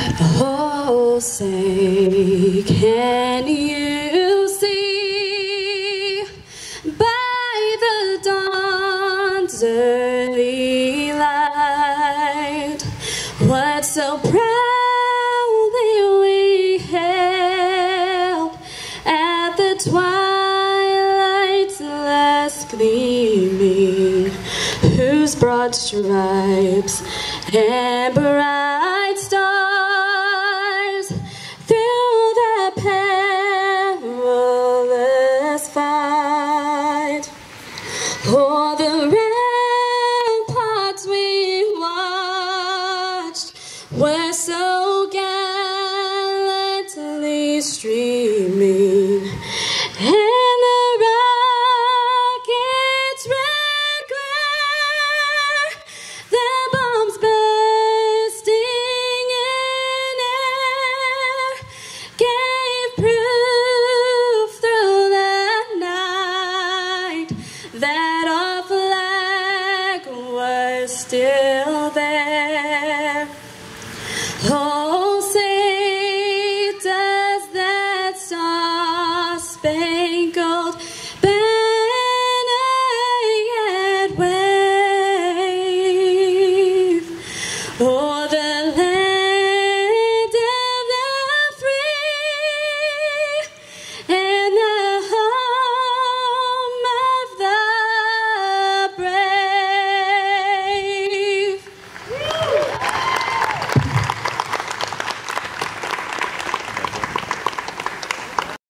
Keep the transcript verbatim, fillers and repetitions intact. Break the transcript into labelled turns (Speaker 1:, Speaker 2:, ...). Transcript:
Speaker 1: Oh, say, can you see by the dawn's early light what so proudly we hailed at the twilight's last gleaming, whose broad stripes and bright stars through the perilous fight o'er the ramparts we watched were so gallantly streaming, and the rockets' red glare, the bombs bursting in air, gave proof through the night that our flag was still